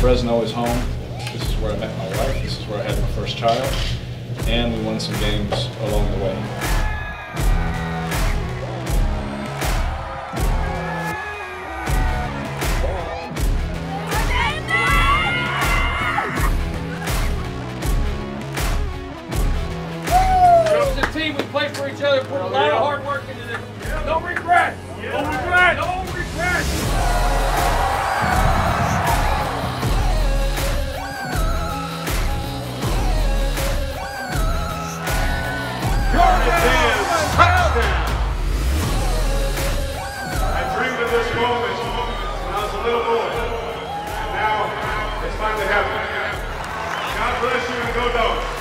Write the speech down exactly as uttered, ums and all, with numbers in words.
Fresno is home. This is where I met my wife. This is where I had my first child. And we won some games along the way. As a team, we play for each other, put a lot of hard work into this. No regret! No regret! No regret! I dreamed of this moment when I was a little boy, and now it's finally happening. God bless you and go Dogs.